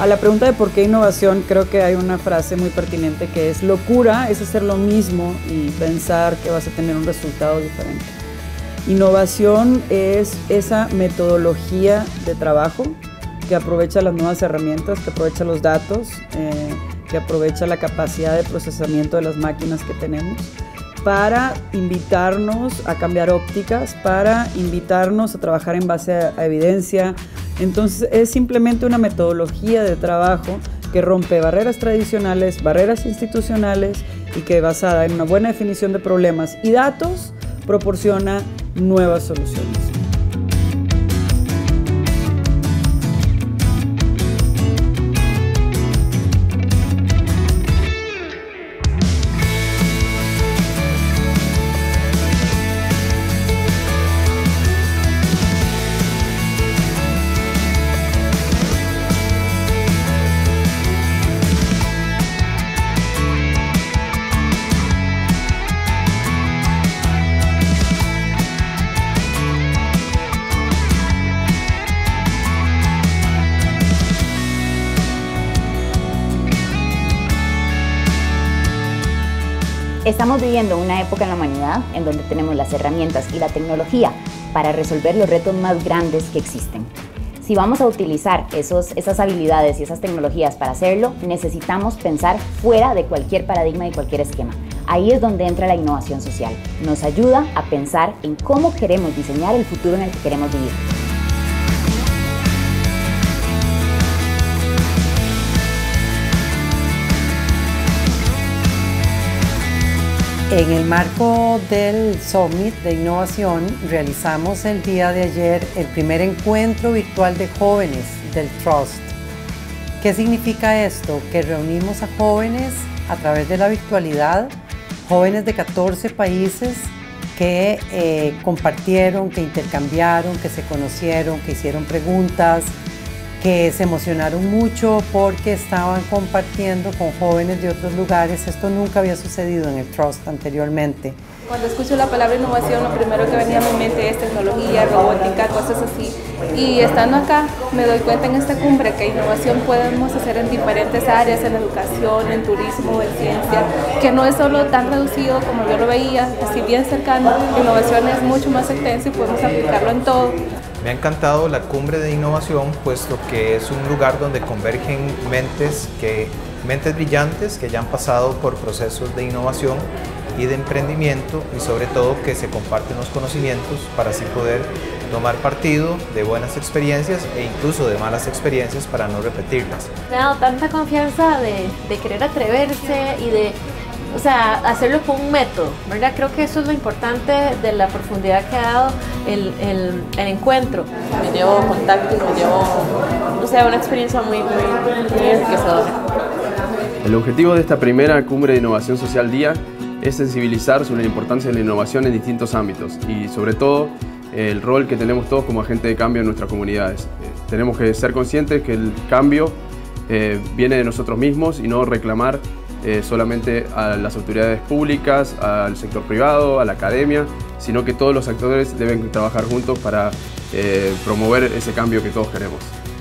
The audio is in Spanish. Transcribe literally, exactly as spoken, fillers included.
A la pregunta de por qué innovación, creo que hay una frase muy pertinente que es: locura es hacer lo mismo y pensar que vas a tener un resultado diferente. Innovación es esa metodología de trabajo que aprovecha las nuevas herramientas, que aprovecha los datos, eh, que aprovecha la capacidad de procesamiento de las máquinas que tenemos, para invitarnos a cambiar ópticas, para invitarnos a trabajar en base a, a evidencia. Entonces es simplemente una metodología de trabajo que rompe barreras tradicionales, barreras institucionales, y que, basada en una buena definición de problemas y datos, proporciona nuevas soluciones. Estamos viviendo una época en la humanidad en donde tenemos las herramientas y la tecnología para resolver los retos más grandes que existen. Si vamos a utilizar esos, esas habilidades y esas tecnologías para hacerlo, necesitamos pensar fuera de cualquier paradigma y cualquier esquema. Ahí es donde entra la innovación social. Nos ayuda a pensar en cómo queremos diseñar el futuro en el que queremos vivir. En el marco del Summit de Innovación, realizamos el día de ayer el primer encuentro virtual de jóvenes del Trust. ¿Qué significa esto? Que reunimos a jóvenes a través de la virtualidad, jóvenes de catorce países que eh, compartieron, que intercambiaron, que se conocieron, que hicieron preguntas, que se emocionaron mucho porque estaban compartiendo con jóvenes de otros lugares. Esto nunca había sucedido en el Trust anteriormente. Cuando escucho la palabra innovación, lo primero que venía a mi mente es tecnología, robótica, cosas así. Y estando acá, me doy cuenta en esta cumbre que innovación podemos hacer en diferentes áreas, en educación, en turismo, en ciencia, que no es solo tan reducido como yo lo veía, así bien cercano. Innovación es mucho más extenso y podemos aplicarlo en todo. Me ha encantado la cumbre de innovación, puesto que es un lugar donde convergen mentes, que, mentes brillantes que ya han pasado por procesos de innovación y de emprendimiento, y sobre todo que se comparten los conocimientos para así poder tomar partido de buenas experiencias e incluso de malas experiencias para no repetirlas. Me ha dado tanta confianza de, de querer atreverse y de, o sea, hacerlo con un método, ¿verdad? Creo que eso es lo importante de la profundidad que ha dado el, el, el encuentro. Me llevo contactos, me llevo, o sea, una experiencia muy, muy, muy enriquecedora. El objetivo de esta primera Cumbre de Innovación Social Día es sensibilizar sobre la importancia de la innovación en distintos ámbitos y, sobre todo, el rol que tenemos todos como agentes de cambio en nuestras comunidades. Eh, tenemos que ser conscientes que el cambio eh, viene de nosotros mismos y no reclamar Eh, solamente a las autoridades públicas, al sector privado, a la academia, sino que todos los actores deben trabajar juntos para eh, promover ese cambio que todos queremos.